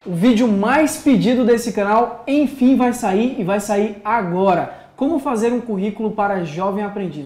O vídeo mais pedido desse canal, enfim, vai sair e vai sair agora. Como fazer um currículo para jovem aprendiz.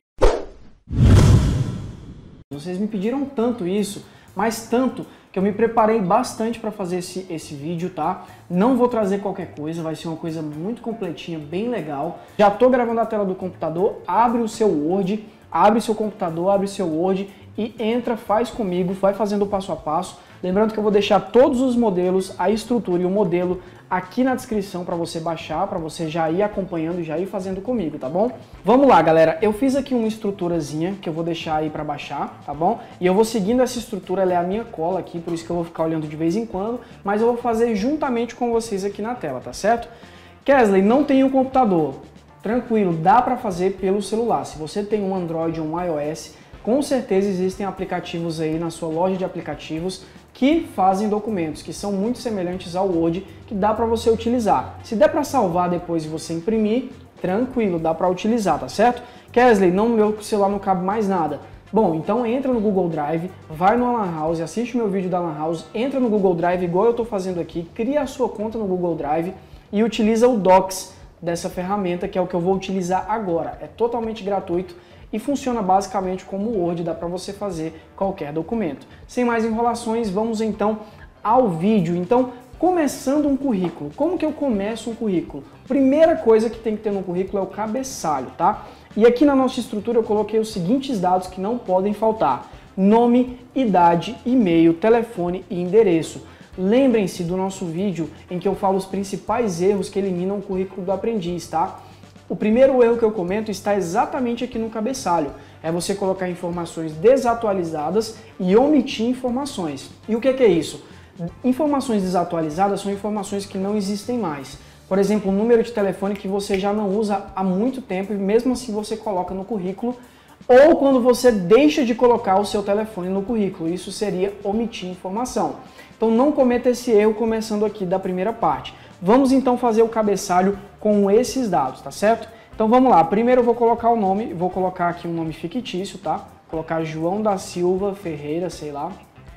Vocês me pediram tanto isso, mas tanto, que eu me preparei bastante para fazer esse vídeo, tá? Não vou trazer qualquer coisa, vai ser uma coisa muito completinha, bem legal. Já tô gravando a tela do computador, abre o seu Word, abre seu computador, abre seu Word e entra, faz comigo, vai fazendo o passo a passo. Lembrando que eu vou deixar todos os modelos, a estrutura e o modelo aqui na descrição para você baixar, para você já ir acompanhando, já ir fazendo comigo, tá bom? Vamos lá, galera. Eu fiz aqui uma estruturazinha que eu vou deixar aí para baixar, tá bom? E eu vou seguindo essa estrutura, ela é a minha cola aqui, por isso que eu vou ficar olhando de vez em quando, mas eu vou fazer juntamente com vocês aqui na tela, tá certo? Kesley, não tem um computador. Tranquilo, dá para fazer pelo celular. Se você tem um Android ou um iOS, com certeza existem aplicativos aí na sua loja de aplicativos que fazem documentos, que são muito semelhantes ao Word, que dá para você utilizar. Se der para salvar depois e você imprimir, tranquilo, dá para utilizar, tá certo? Kesley, no meu celular não cabe mais nada. Bom, então entra no Google Drive, vai no Lan House, assiste o meu vídeo da Lan House, entra no Google Drive igual eu estou fazendo aqui, cria a sua conta no Google Drive e utiliza o Docs dessa ferramenta, que é o que eu vou utilizar agora. É totalmente gratuito e funciona basicamente como o Word, dá para você fazer qualquer documento. Sem mais enrolações, vamos então ao vídeo. Então, começando um currículo. Como que eu começo um currículo? Primeira coisa que tem que ter no currículo é o cabeçalho, tá? E aqui na nossa estrutura eu coloquei os seguintes dados que não podem faltar: nome, idade, e-mail, telefone e endereço. Lembrem-se do nosso vídeo em que eu falo os principais erros que eliminam o currículo do aprendiz, tá? O primeiro erro que eu comento está exatamente aqui no cabeçalho. É você colocar informações desatualizadas e omitir informações. E o que é isso? Informações desatualizadas são informações que não existem mais. Por exemplo, um número de telefone que você já não usa há muito tempo e mesmo assim você coloca no currículo, ou quando você deixa de colocar o seu telefone no currículo. Isso seria omitir informação. Então não cometa esse erro começando aqui da primeira parte. Vamos então fazer o cabeçalho com esses dados, tá certo? Então vamos lá, primeiro eu vou colocar o nome, vou colocar aqui um nome fictício, tá? Vou colocar João da Silva Ferreira, sei lá.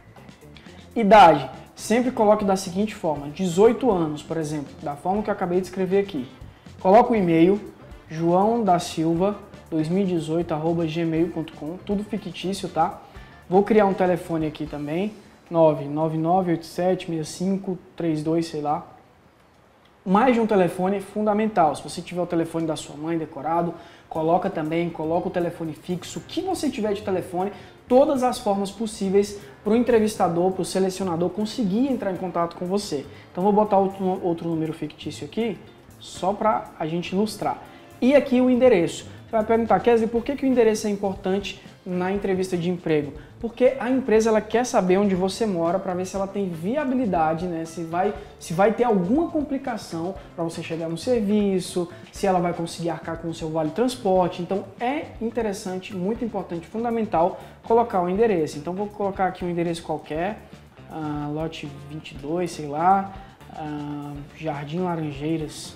Idade, sempre coloque da seguinte forma, 18 anos, por exemplo, da forma que eu acabei de escrever aqui. Coloco o e-mail, joaodasilva2018@gmail.com, tudo fictício, tá? Vou criar um telefone aqui também, 999876532, sei lá. Mais de um telefone é fundamental. Se você tiver o telefone da sua mãe decorado, coloca também, coloca o telefone fixo, o que você tiver de telefone, todas as formas possíveis para o entrevistador, para o selecionador conseguir entrar em contato com você. Então vou botar outro número fictício aqui, só para a gente ilustrar. E aqui o endereço. Você vai perguntar, Kesley, por que o endereço é importante na entrevista de emprego? Porque a empresa ela quer saber onde você mora para ver se ela tem viabilidade, né? Se vai ter alguma complicação para você chegar no serviço, se ela vai conseguir arcar com o seu vale transporte. Então é interessante, muito importante, fundamental colocar o endereço. Então vou colocar aqui um endereço qualquer, lote 22, sei lá, Jardim Laranjeiras.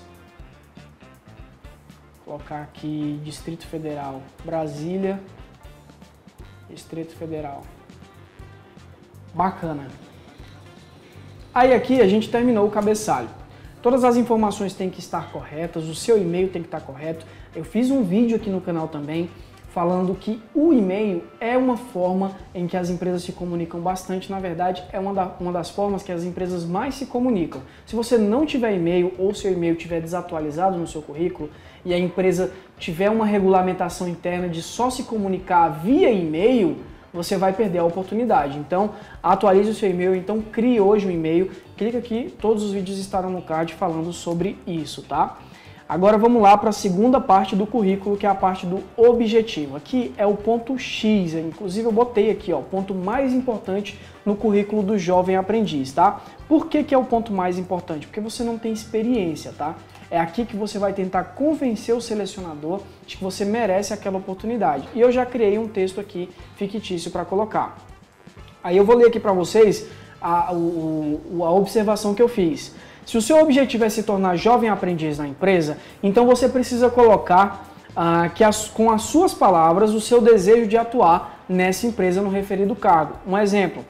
Vou colocar aqui Distrito Federal, Brasília, Distrito Federal. Bacana. Aí aqui a gente terminou o cabeçalho. Todas as informações têm que estar corretas, o seu e-mail tem que estar correto. Eu fiz um vídeo aqui no canal também falando que o e-mail é uma forma em que as empresas se comunicam bastante. Na verdade, é uma das formas que as empresas mais se comunicam. Se você não tiver e-mail ou seu e-mail estiver desatualizado no seu currículo e a empresa tiver uma regulamentação interna de só se comunicar via e-mail, você vai perder a oportunidade. Então, atualize o seu e-mail, então crie hoje um e-mail, clica aqui, todos os vídeos estarão no card falando sobre isso, tá? Agora vamos lá para a segunda parte do currículo, que é a parte do objetivo. Aqui é o ponto X, inclusive eu botei aqui, ó, o ponto mais importante no currículo do jovem aprendiz, tá? Por que é o ponto mais importante? Porque você não tem experiência, tá? É aqui que você vai tentar convencer o selecionador de que você merece aquela oportunidade. E eu já criei um texto aqui fictício para colocar. Aí eu vou ler aqui para vocês a observação que eu fiz. Se o seu objetivo é se tornar jovem aprendiz na empresa, então você precisa colocar com as suas palavras o seu desejo de atuar nessa empresa no referido cargo. Um exemplo,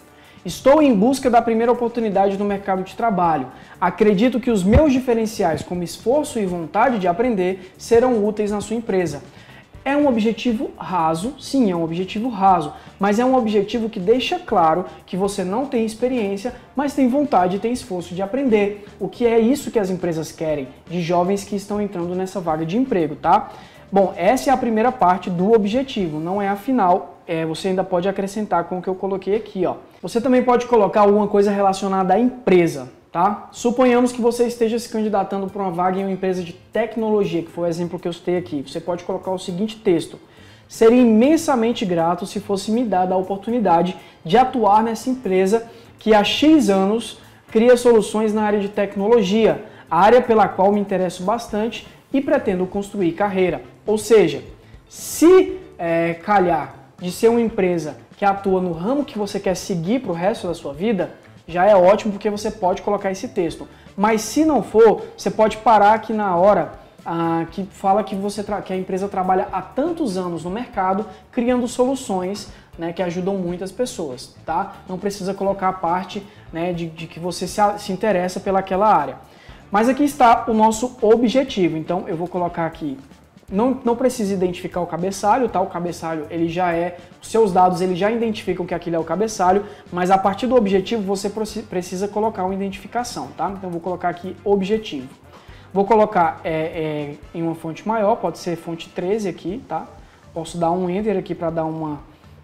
Estou em busca da primeira oportunidade no mercado de trabalho. Acredito que os meus diferenciais, como esforço e vontade de aprender, serão úteis na sua empresa. É um objetivo raso, sim, é um objetivo raso, mas é um objetivo que deixa claro que você não tem experiência, mas tem vontade e tem esforço de aprender. O que é isso que as empresas querem, de jovens que estão entrando nessa vaga de emprego, tá? Bom, essa é a primeira parte do objetivo, não é a final. Você ainda pode acrescentar com o que eu coloquei aqui, ó. Você também pode colocar alguma coisa relacionada à empresa, tá? Suponhamos que você esteja se candidatando para uma vaga em uma empresa de tecnologia, que foi o exemplo que eu citei aqui. Você pode colocar o seguinte texto: seria imensamente grato se fosse me dada a oportunidade de atuar nessa empresa que há X anos cria soluções na área de tecnologia, área pela qual me interesso bastante e pretendo construir carreira. Ou seja, se calhar de ser uma empresa que atua no ramo que você quer seguir para o resto da sua vida, já é ótimo porque você pode colocar esse texto. Mas se não for, você pode parar aqui na hora que fala que, que a empresa trabalha há tantos anos no mercado criando soluções, né, que ajudam muitas pessoas, tá? Não precisa colocar a parte, né, de que você se interessa pelaquela área. Mas aqui está o nosso objetivo, então eu vou colocar aqui. Não precisa identificar o cabeçalho, tá? O cabeçalho, ele já os seus dados eles já identificam que aquilo é o cabeçalho, mas a partir do objetivo você precisa colocar uma identificação, tá? Então eu vou colocar aqui objetivo. Vou colocar em uma fonte maior, pode ser fonte 13 aqui, tá? Posso dar um Enter aqui para dar uma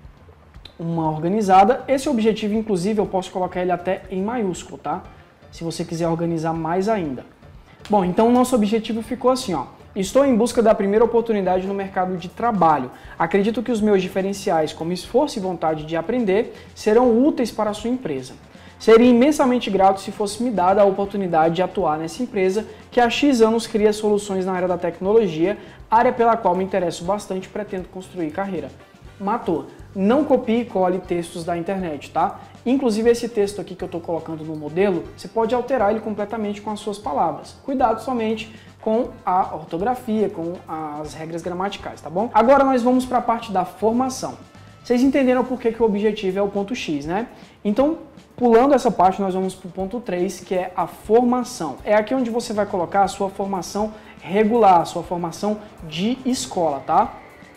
organizada. Esse objetivo, inclusive, eu posso colocar ele até em maiúsculo, tá? Se você quiser organizar mais ainda. Bom, então o nosso objetivo ficou assim, ó. Estou em busca da primeira oportunidade no mercado de trabalho. Acredito que os meus diferenciais, como esforço e vontade de aprender, serão úteis para a sua empresa. Seria imensamente grato se fosse me dada a oportunidade de atuar nessa empresa que há X anos cria soluções na área da tecnologia, área pela qual me interesso bastante e pretendo construir carreira. Matou. Não copie e cole textos da internet, tá? Inclusive esse texto aqui que eu estou colocando no modelo, você pode alterar ele completamente com as suas palavras. Cuidado somente com a ortografia, com as regras gramaticais, tá bom? Agora nós vamos para a parte da formação. Vocês entenderam por que o objetivo é o ponto X, né? Então, pulando essa parte, nós vamos para o ponto 3, que é a formação. É aqui onde você vai colocar a sua formação regular, a sua formação de escola, tá?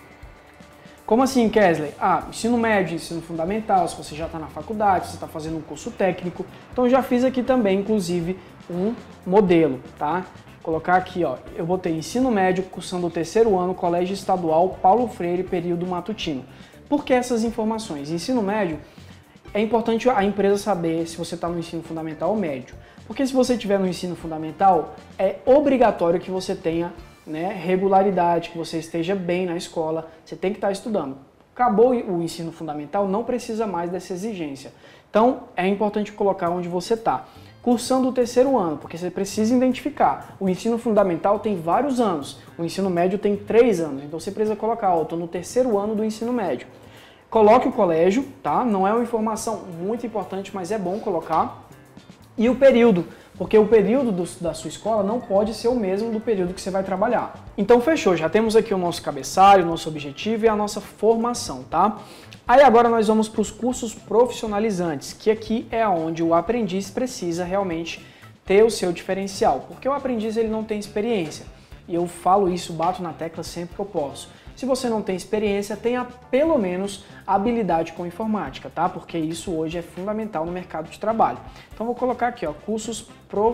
Como assim, Kesley? Ensino médio, ensino fundamental, se você já está na faculdade, se você está fazendo um curso técnico. Então já fiz aqui também, inclusive, um modelo, tá? Vou colocar aqui, ó, eu botei ensino médio, cursando o 3º ano, Colégio Estadual Paulo Freire, período matutino. Por que essas informações? Ensino médio, é importante a empresa saber se você está no ensino fundamental ou médio. Porque se você estiver no ensino fundamental, é obrigatório que você tenha, né, regularidade, que você esteja bem na escola, você tem que estar estudando. Acabou o ensino fundamental, não precisa mais dessa exigência. Então, é importante colocar onde você está. Cursando o 3º ano, porque você precisa identificar. O ensino fundamental tem vários anos, o ensino médio tem 3 anos, então você precisa colocar, estou no 3º ano do ensino médio. Coloque o colégio, tá? Não é uma informação muito importante, mas é bom colocar. E o período, porque o período da sua escola não pode ser o mesmo do período que você vai trabalhar. Então fechou, já temos aqui o nosso cabeçalho, o nosso objetivo e a nossa formação, tá? Aí agora nós vamos para os cursos profissionalizantes, que aqui é onde o aprendiz precisa realmente ter o seu diferencial, porque o aprendiz ele não tem experiência. E eu falo isso, bato na tecla sempre que eu posso. Se você não tem experiência, tenha pelo menos habilidade com informática, tá? Porque isso hoje é fundamental no mercado de trabalho. Então vou colocar aqui, ó, cursos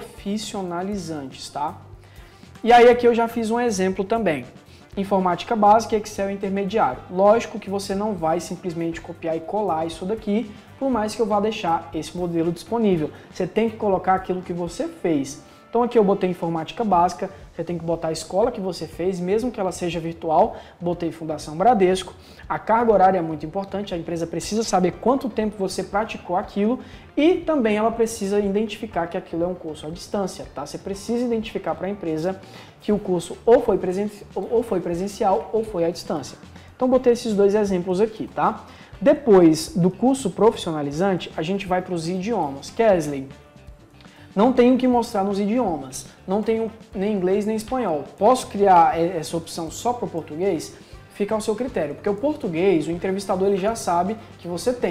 profissionalizantes, tá? E aí aqui eu já fiz um exemplo também. Informática básica e Excel intermediário. Lógico que você não vai simplesmente copiar e colar isso daqui, por mais que eu vá deixar esse modelo disponível. Você tem que colocar aquilo que você fez. Então aqui eu botei informática básica, você tem que botar a escola que você fez, mesmo que ela seja virtual, botei Fundação Bradesco. A carga horária é muito importante, a empresa precisa saber quanto tempo você praticou aquilo e também ela precisa identificar que aquilo é um curso à distância, tá? Você precisa identificar para a empresa que o curso ou foi presencial ou foi à distância. Então botei esses dois exemplos aqui, tá? Depois do curso profissionalizante, a gente vai para os idiomas. Kesley, não tenho que mostrar nos idiomas, não tenho nem inglês nem espanhol. Posso criar essa opção só para o português? Fica ao seu critério, porque o português, o entrevistador ele já sabe que você tem.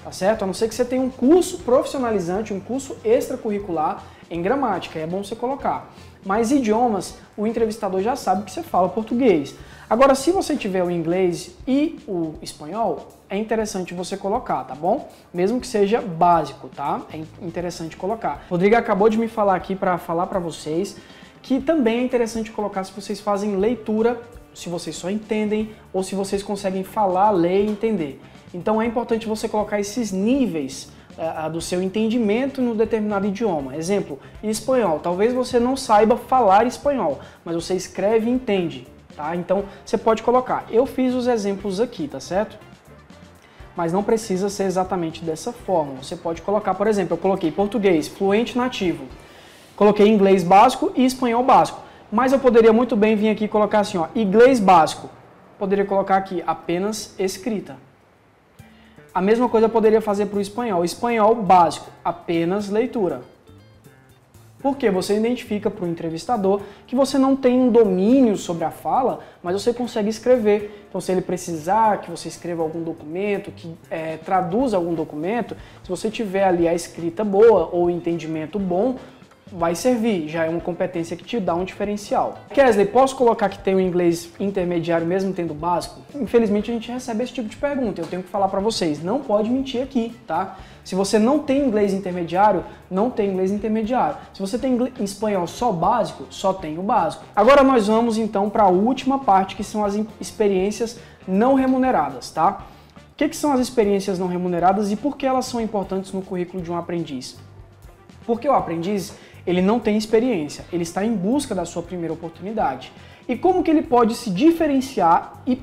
tá certo? A não ser que você tenha um curso profissionalizante, um curso extracurricular em gramática, é bom você colocar. Mas idiomas, o entrevistador já sabe que você fala português. Agora, se você tiver o inglês e o espanhol, é interessante você colocar, tá bom? Mesmo que seja básico, tá? É interessante colocar. Rodrigo acabou de me falar aqui para falar para vocês que também é interessante colocar se vocês fazem leitura, se vocês só entendem ou se vocês conseguem falar, ler e entender. Então é importante você colocar esses níveis do seu entendimento no determinado idioma. Exemplo, espanhol. Talvez você não saiba falar espanhol, mas você escreve e entende, tá? Então você pode colocar. Eu fiz os exemplos aqui, tá certo? Mas não precisa ser exatamente dessa forma. Você pode colocar, por exemplo, eu coloquei português, fluente nativo. Coloquei inglês básico e espanhol básico. Mas eu poderia muito bem vir aqui e colocar assim, ó, inglês básico. Poderia colocar aqui apenas escrita. A mesma coisa eu poderia fazer para o espanhol. Espanhol básico, apenas leitura. Porque você identifica para o entrevistador que você não tem um domínio sobre a fala, mas você consegue escrever. Então, se ele precisar que você escreva algum documento, que traduza algum documento, se você tiver ali a escrita boa ou o entendimento bom, vai servir, já é uma competência que te dá um diferencial. Kesley, posso colocar que tem o inglês intermediário mesmo tendo básico? Infelizmente a gente recebe esse tipo de pergunta, eu tenho que falar para vocês, não pode mentir aqui, tá? Se você não tem inglês intermediário, não tem inglês intermediário. Se você tem espanhol só básico, só tem o básico. Agora nós vamos então para a última parte, que são as experiências não remuneradas, tá? O que são as experiências não remuneradas e por que elas são importantes no currículo de um aprendiz? Porque o aprendiz, ele não tem experiência, ele está em busca da sua primeira oportunidade. E como que ele pode se diferenciar e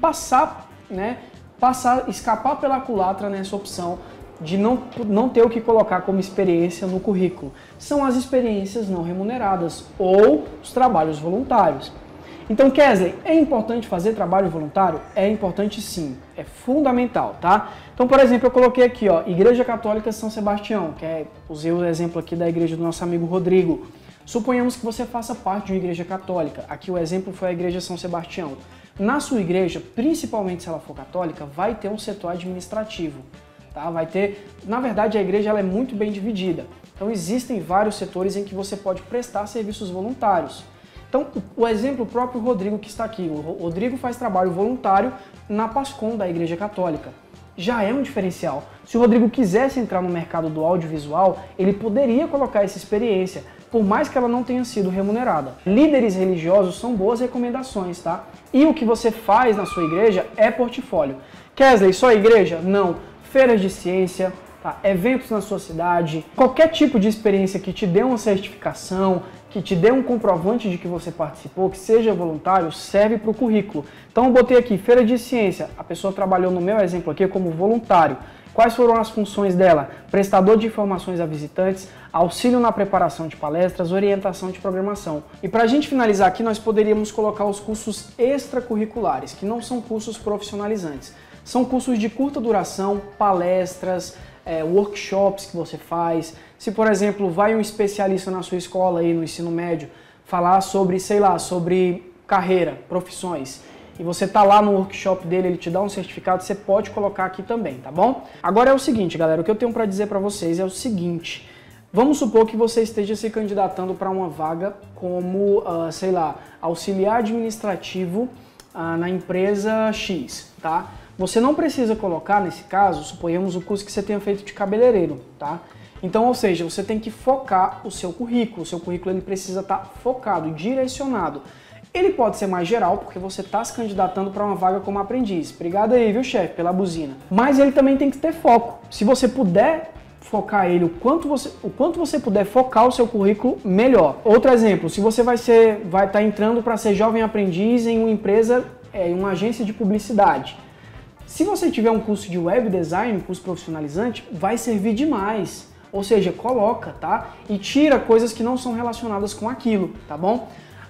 escapar pela culatra nessa opção de não ter o que colocar como experiência no currículo? São as experiências não remuneradas ou os trabalhos voluntários. Então, Kesley, é importante fazer trabalho voluntário? É importante sim, é fundamental, tá? Então, por exemplo, eu coloquei aqui, ó, Igreja Católica São Sebastião, usei o exemplo aqui da igreja do nosso amigo Rodrigo. Suponhamos que você faça parte de uma igreja católica, aqui o exemplo foi a Igreja São Sebastião. Na sua igreja, principalmente se ela for católica, vai ter um setor administrativo, tá? Vai ter, na verdade, a igreja ela é muito bem dividida, então existem vários setores em que você pode prestar serviços voluntários. Então, o exemplo próprio Rodrigo que está aqui, o Rodrigo faz trabalho voluntário na PASCOM da Igreja Católica. Já é um diferencial. Se o Rodrigo quisesse entrar no mercado do audiovisual, ele poderia colocar essa experiência, por mais que ela não tenha sido remunerada. Líderes religiosos são boas recomendações, tá? E o que você faz na sua igreja é portfólio. Kesley, só igreja? Não. Feiras de ciência, tá? Eventos na sua cidade, qualquer tipo de experiência que te dê uma certificação, que te dê um comprovante de que você participou, que seja voluntário, serve para o currículo. Então eu botei aqui, feira de ciência, a pessoa trabalhou no meu exemplo aqui como voluntário. Quais foram as funções dela? Prestador de informações a visitantes, auxílio na preparação de palestras, orientação de programação. E para a gente finalizar aqui, nós poderíamos colocar os cursos extracurriculares, que não são cursos profissionalizantes. São cursos de curta duração, palestras, workshops que você faz. Se, por exemplo, vai um especialista na sua escola aí no ensino médio falar sobre, sei lá, sobre carreira, profissões, e você tá lá no workshop dele, ele te dá um certificado, você pode colocar aqui também, tá bom? Agora é o seguinte, galera, o que eu tenho para dizer para vocês é o seguinte: vamos supor que você esteja se candidatando para uma vaga como, sei lá, auxiliar administrativo na empresa X, tá? Você não precisa colocar, nesse caso, suponhamos o curso que você tenha feito de cabeleireiro, tá? Então, ou seja, você tem que focar o seu currículo ele precisa estar focado, direcionado. Ele pode ser mais geral, porque você está se candidatando para uma vaga como aprendiz. Obrigado aí, viu, chefe, pela buzina. Mas ele também tem que ter foco. Se você puder focar ele, o quanto você puder focar o seu currículo, melhor. Outro exemplo, se você vai estar entrando para ser jovem aprendiz em uma empresa, em uma agência de publicidade. Se você tiver um curso de web design, um curso profissionalizante, vai servir demais. Ou seja, coloca, tá? E tira coisas que não são relacionadas com aquilo, tá bom?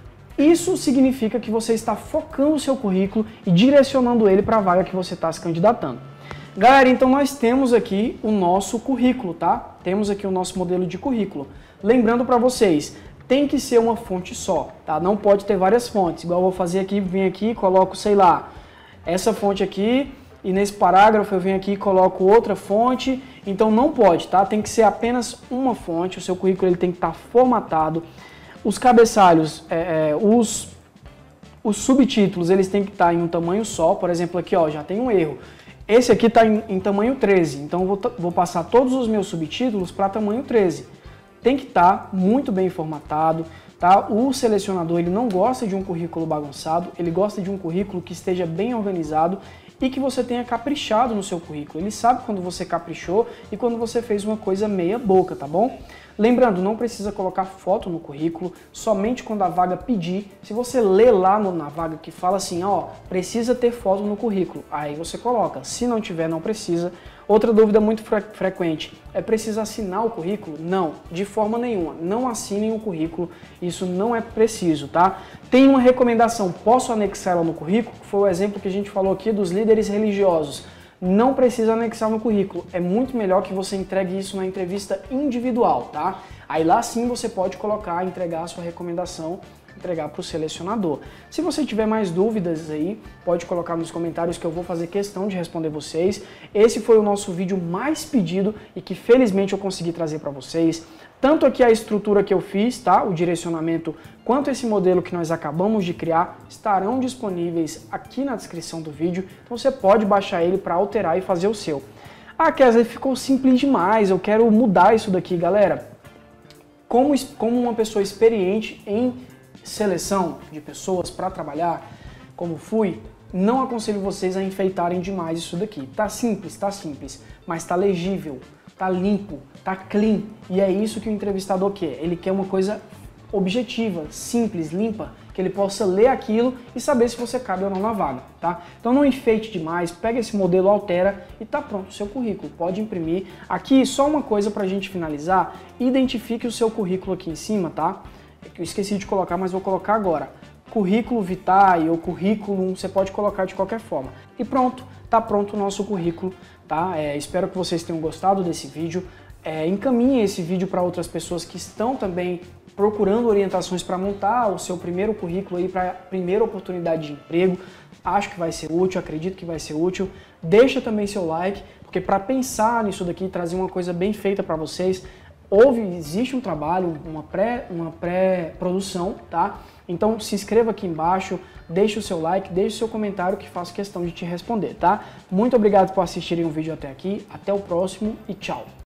Isso significa que você está focando o seu currículo e direcionando ele para a vaga que você está se candidatando. Galera, então nós temos aqui o nosso currículo, tá? Temos aqui o nosso modelo de currículo. Lembrando para vocês, tem que ser uma fonte só, tá? Não pode ter várias fontes. Igual eu vou fazer aqui, vim aqui e coloco, sei lá, essa fonte aqui, e nesse parágrafo eu venho aqui e coloco outra fonte, então não pode, tá? Tem que ser apenas uma fonte, o seu currículo ele tem que estar formatado. Os cabeçalhos, os subtítulos, eles têm que estar em um tamanho só, por exemplo, aqui ó, já tem um erro. Esse aqui está em tamanho 13, então vou passar todos os meus subtítulos para tamanho 13. Tem que estar muito bem formatado, tá? O selecionador ele não gosta de um currículo bagunçado, ele gosta de um currículo que esteja bem organizado e que você tenha caprichado no seu currículo. Ele sabe quando você caprichou e quando você fez uma coisa meia boca, tá bom? Lembrando, não precisa colocar foto no currículo, somente quando a vaga pedir. Se você lê lá na vaga que fala assim, ó, precisa ter foto no currículo, aí você coloca. Se não tiver, não precisa. Outra dúvida muito frequente, é preciso assinar o currículo? Não, de forma nenhuma. Não assinem o currículo, isso não é preciso, tá? Tem uma recomendação, posso anexar ela no currículo? Foi o exemplo que a gente falou aqui dos líderes religiosos. Não precisa anexar no currículo, é muito melhor que você entregue isso na entrevista individual, tá? Aí lá sim você pode colocar, entregar a sua recomendação, entregar para o selecionador. Se você tiver mais dúvidas aí, pode colocar nos comentários que eu vou fazer questão de responder vocês. Esse foi o nosso vídeo mais pedido e que felizmente eu consegui trazer para vocês. Tanto aqui a estrutura que eu fiz, tá? O direcionamento, quanto esse modelo que nós acabamos de criar, estarão disponíveis aqui na descrição do vídeo. Então você pode baixar ele para alterar e fazer o seu. Ah, Kessler, ficou simples demais, eu quero mudar isso daqui, galera. Como uma pessoa experiente em seleção de pessoas para trabalhar, como fui, não aconselho vocês a enfeitarem demais isso daqui. Tá simples, mas tá legível, tá limpo, tá clean, e é isso que o entrevistador quer. Ele quer uma coisa objetiva, simples, limpa, que ele possa ler aquilo e saber se você cabe ou não na vaga, tá? Então não enfeite demais, pega esse modelo, altera e tá pronto o seu currículo, pode imprimir. Aqui só uma coisa pra gente finalizar, identifique o seu currículo aqui em cima, tá? Eu esqueci de colocar, mas vou colocar agora. Currículo vitae ou currículo, você pode colocar de qualquer forma. E pronto, tá pronto o nosso currículo, tá? Espero que vocês tenham gostado desse vídeo. Encaminhem esse vídeo para outras pessoas que estão também procurando orientações para montar o seu primeiro currículo aí para a primeira oportunidade de emprego. Acho que vai ser útil, acredito que vai ser útil. Deixa também seu like, porque para pensar nisso daqui, trazer uma coisa bem feita para vocês, existe um trabalho, uma pré-produção, tá? Então se inscreva aqui embaixo, deixe o seu like, deixe o seu comentário que faço questão de te responder, tá? Muito obrigado por assistirem o vídeo até aqui, até o próximo e tchau!